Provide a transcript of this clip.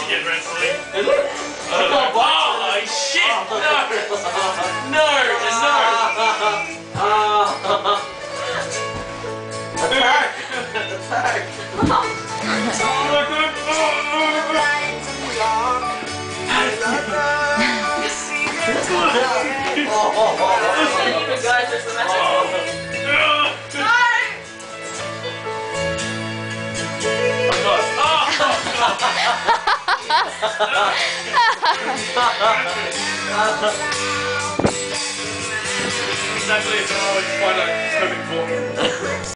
get wrestling. Is it? Oh, shit! No! Attack! Attack! Even guys, there's the message. Exactly, so I was quite a perfect form.